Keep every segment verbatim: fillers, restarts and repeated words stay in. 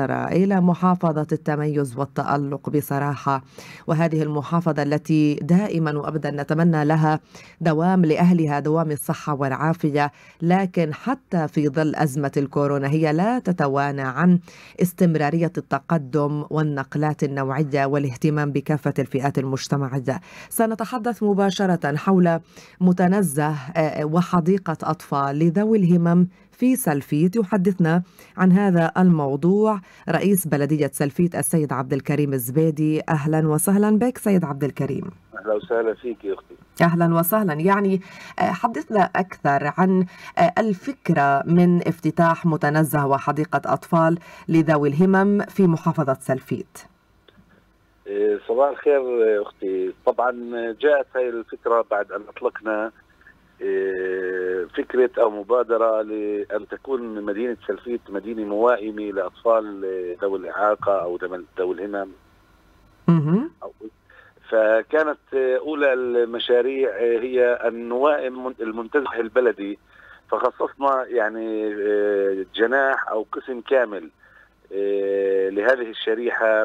إلى محافظة التميز والتألق بصراحة، وهذه المحافظة التي دائما وأبدا نتمنى لها دوام لأهلها، دوام الصحة والعافية. لكن حتى في ظل أزمة الكورونا هي لا تتوانى عن استمرارية التقدم والنقلات النوعية والاهتمام بكافة الفئات المجتمعية. سنتحدث مباشرة حول متنزه وحديقة أطفال لذوي الهمم في سلفيت. يحدثنا عن هذا الموضوع رئيس بلدية سلفيت السيد عبد الكريم الزبيدي. أهلا وسهلا بك سيد عبد الكريم. أهلا وسهلا فيك يا أختي. أهلا وسهلا. يعني حدثنا أكثر عن الفكرة من افتتاح متنزه وحديقة أطفال لذوي الهمم في محافظة سلفيت. صباح الخير أختي. طبعا جاءت هذه الفكرة بعد أن أطلقنا فكرة أو مبادرة لأن تكون مدينة سلفيت مدينة موائمة لأطفال ذوي الإعاقة أو ذوي الهمم. فكانت أولى المشاريع هي أن نوائم المنتزه البلدي، فخصصنا يعني جناح أو قسم كامل لهذه الشريحة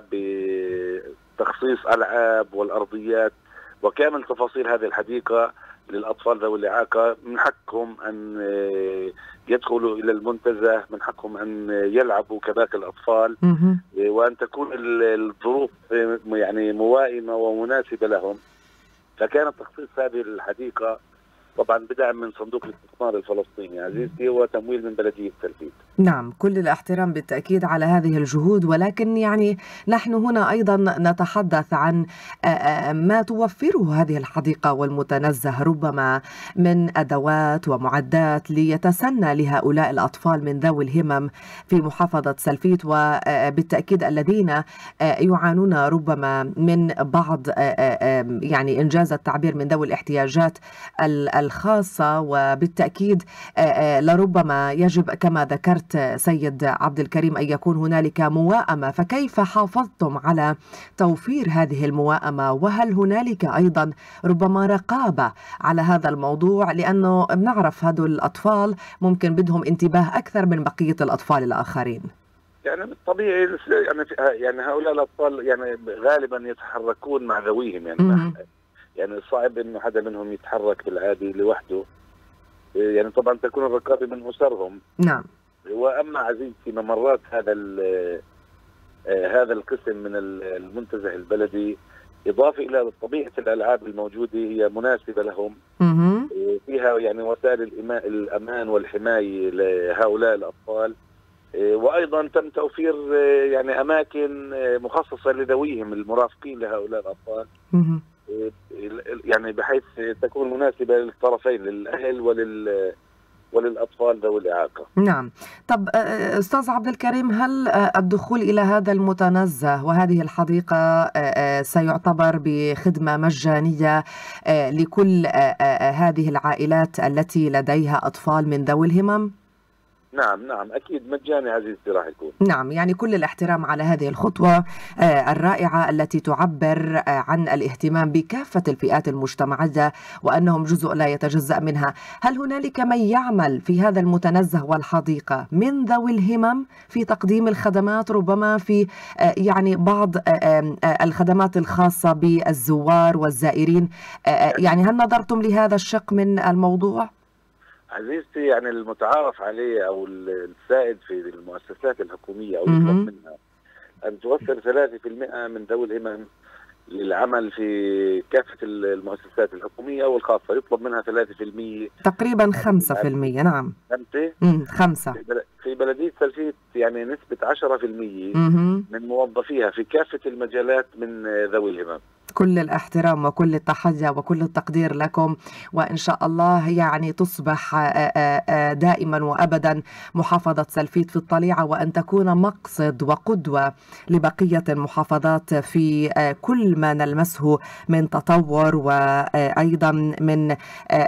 بتخصيص ألعاب والأرضيات وكامل تفاصيل هذه الحديقة للأطفال ذوي الإعاقة. من حقهم أن يدخلوا إلى المنتزه، من حقهم أن يلعبوا كباقي الأطفال، وأن تكون الظروف يعني موائمة ومناسبة لهم. فكان تخصيص هذه الحديقة طبعا بدعم من صندوق الاستثمار الفلسطيني عزيزتي وتمويل من بلدية سلفيت. نعم، كل الاحترام بالتأكيد على هذه الجهود، ولكن يعني نحن هنا أيضا نتحدث عن ما توفره هذه الحديقة والمتنزه ربما من أدوات ومعدات ليتسنى لهؤلاء الأطفال من ذوي الهمم في محافظة سلفيت، وبالتأكيد الذين يعانون ربما من بعض يعني إنجاز التعبير من ذوي الاحتياجات الخاصة. وبالتأكيد لربما يجب كما ذكرت سيد عبد الكريم أن يكون هنالك موائمة. فكيف حافظتم على توفير هذه الموائمة؟ وهل هنالك أيضا ربما رقابة على هذا الموضوع؟ لأنه بنعرف هذول الأطفال ممكن بدهم انتباه أكثر من بقية الأطفال الآخرين. يعني بالطبيعي يعني يعني هؤلاء الأطفال يعني غالبا يتحركون مع ذويهم، يعني مع يعني صعب انه حدا منهم يتحرك بالعادي لوحده. يعني طبعا تكون الرقابه من اسرهم. نعم. واما عزيزتي ممرات هذا هذا القسم من المنتزه البلدي اضافه الى طبيعه الالعاب الموجوده هي مناسبه لهم. مم. فيها يعني وسائل الامان والحمايه لهؤلاء الاطفال، وايضا تم توفير يعني اماكن مخصصه لذويهم المرافقين لهؤلاء الاطفال. مم. يعني بحيث تكون مناسبة للطرفين، للأهل ولل وللأطفال ذوي الإعاقة. نعم. طب أستاذ عبد الكريم، هل الدخول إلى هذا المتنزه وهذه الحديقة سيعتبر بخدمة مجانية لكل هذه العائلات التي لديها أطفال من ذوي الهمم؟ نعم نعم أكيد مجاني عزيزتي راح يكون. نعم، يعني كل الاحترام على هذه الخطوة الرائعة التي تعبر عن الاهتمام بكافة الفئات المجتمعية وأنهم جزء لا يتجزأ منها. هل هنالك من يعمل في هذا المتنزه والحديقة من ذوي الهمم في تقديم الخدمات، ربما في يعني بعض الخدمات الخاصة بالزوار والزائرين؟ يعني هل نظرتم لهذا الشق من الموضوع؟ عزيزتي يعني المتعارف عليه أو السائد في المؤسسات الحكومية أو يطلب منها أن توفر ثلاثة بالمئة من ذوي الهمم للعمل في كافة المؤسسات الحكومية والخاصة. يطلب منها ثلاثة بالمئة تقريبا خمسة بالمئة. نعم خمسة خمسة في بلدية سلفيت، يعني نسبة عشرة بالمئة من موظفيها في كافة المجالات من ذوي الهمم. كل الاحترام وكل التحية وكل التقدير لكم، وإن شاء الله يعني تصبح دائما وأبدا محافظة سلفيت في الطليعة، وأن تكون مقصد وقدوة لبقية المحافظات في كل ما نلمسه من تطور، وأيضا من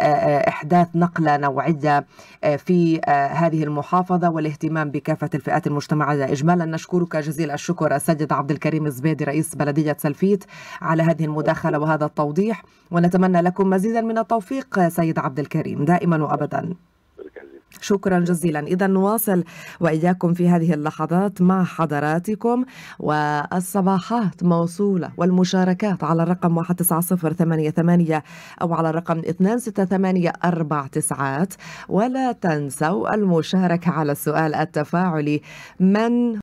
إحداث نقلة نوعية في هذه المحافظة والاهتمام بكافة الفئات المجتمعية. إجمالا نشكرك جزيل الشكر السيد عبد الكريم الزبيدي رئيس بلدية سلفيت على هذه المداخلة وهذا التوضيح، ونتمنى لكم مزيدا من التوفيق سيد عبد الكريم دائما وأبدا. شكرا جزيلا. إذا نواصل وإياكم في هذه اللحظات مع حضراتكم، والصباحات موصولة والمشاركات على الرقم واحد تسعة صفر ثمانية ثمانية أو على الرقم اثنين ستة ثمانية أربع تسعات. ولا تنسوا المشاركة على السؤال التفاعلي: من